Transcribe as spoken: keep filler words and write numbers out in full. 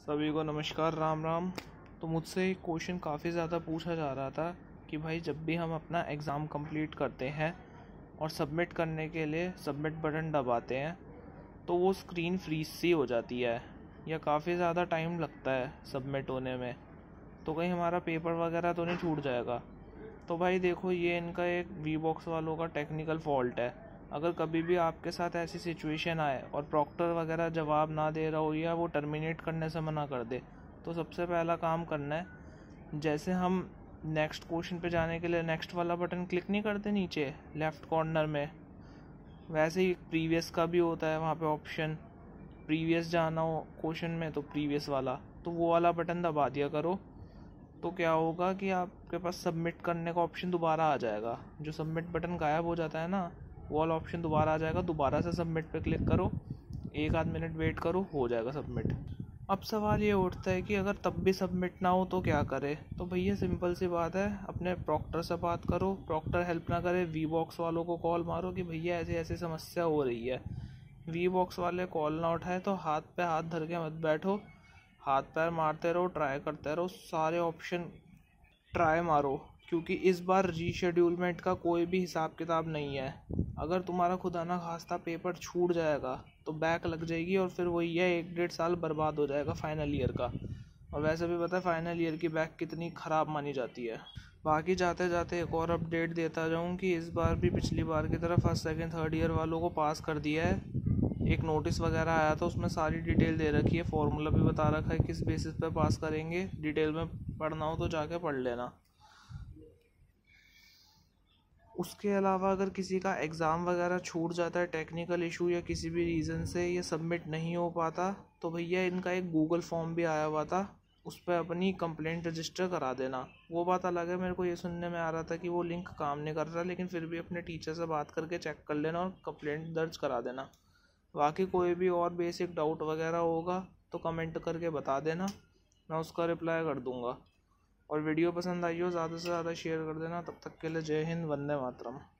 सभी को नमस्कार, राम राम। तो मुझसे एक क्वेश्चन काफ़ी ज़्यादा पूछा जा रहा था कि भाई जब भी हम अपना एग्ज़ाम कंप्लीट करते हैं और सबमिट करने के लिए सबमिट बटन दबाते हैं तो वो स्क्रीन फ्रीज सी हो जाती है या काफ़ी ज़्यादा टाइम लगता है सबमिट होने में, तो कहीं हमारा पेपर वगैरह तो नहीं छूट जाएगा। तो भाई देखो, ये इनका एक वी बॉक्स वालों का टेक्निकल फॉल्ट है। अगर कभी भी आपके साथ ऐसी सिचुएशन आए और प्रॉक्टर वगैरह जवाब ना दे रहा हो या वो टर्मिनेट करने से मना कर दे, तो सबसे पहला काम करना है, जैसे हम नेक्स्ट क्वेश्चन पे जाने के लिए नेक्स्ट वाला बटन क्लिक नहीं करते नीचे लेफ़्ट कॉर्नर में, वैसे ही प्रीवियस का भी होता है। वहाँ पे ऑप्शन प्रीवियस जाना हो क्वेश्चन में तो प्रीवियस वाला, तो वो वाला बटन दबा दिया करो। तो क्या होगा कि आपके पास सबमिट करने का ऑप्शन दोबारा आ जाएगा। जो सबमिट बटन गायब हो जाता है ना, वो वाला ऑप्शन दोबारा आ जाएगा। दोबारा से सबमिट पे क्लिक करो, एक आध मिनट वेट करो, हो जाएगा सबमिट। अब सवाल ये उठता है कि अगर तब भी सबमिट ना हो तो क्या करे। तो भैया सिंपल सी बात है, अपने प्रॉक्टर से बात करो। प्रॉक्टर हेल्प ना करे, वी बॉक्स वालों को कॉल मारो कि भैया ऐसी ऐसी समस्या हो रही है। वी बॉक्स वाले कॉल ना उठाए तो हाथ पे हाथ धर के मत बैठो, हाथ पैर मारते रहो, ट्राई करते रहो, सारे ऑप्शन ट्राई मारो, क्योंकि इस बार रीशेड्यूलमेंट का कोई भी हिसाब किताब नहीं है। अगर तुम्हारा खुदा ना खास्ता पेपर छूट जाएगा तो बैक लग जाएगी और फिर वही है, एक डेढ़ साल बर्बाद हो जाएगा फाइनल ईयर का। और वैसे भी पता है फाइनल ईयर की बैक कितनी ख़राब मानी जाती है। बाकी जाते जाते एक और अपडेट देता जाऊँ कि इस बार भी पिछली बार की तरह फर्स्ट सेकंड थर्ड ईयर वालों को पास कर दिया है। एक नोटिस वगैरह आया था, उसमें सारी डिटेल दे रखी है, फॉर्मूला भी बता रखा है किस बेसिस पे पास करेंगे। डिटेल में पढ़ना हो तो जाके पढ़ लेना। उसके अलावा अगर किसी का एग्ज़ाम वगैरह छूट जाता है टेक्निकल इशू या किसी भी रीज़न से ये सबमिट नहीं हो पाता, तो भैया इनका एक गूगल फॉर्म भी आया हुआ था, उस पर अपनी कंप्लेंट रजिस्टर करा देना। वो बात अलग है, मेरे को ये सुनने में आ रहा था कि वो लिंक काम नहीं कर रहा, लेकिन फिर भी अपने टीचर से बात करके चेक कर लेना और कंप्लेंट दर्ज करा देना। बाकी कोई भी और बेसिक डाउट वगैरह होगा तो कमेंट करके बता देना, मैं उसका रिप्लाई कर दूंगा। और वीडियो पसंद आई हो ज़्यादा से ज़्यादा शेयर कर देना। तब तक के लिए जय हिंद, वंदे मातरम।